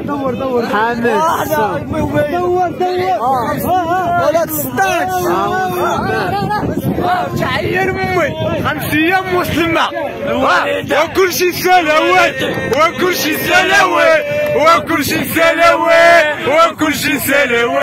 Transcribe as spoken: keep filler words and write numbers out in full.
دور دور حامد دور دور ولا ستاش تعير امي خمسية مسلمة وكل شي سلاوي وكل شي سلاوي وكل شي سلاوي وكل شي سلاوي.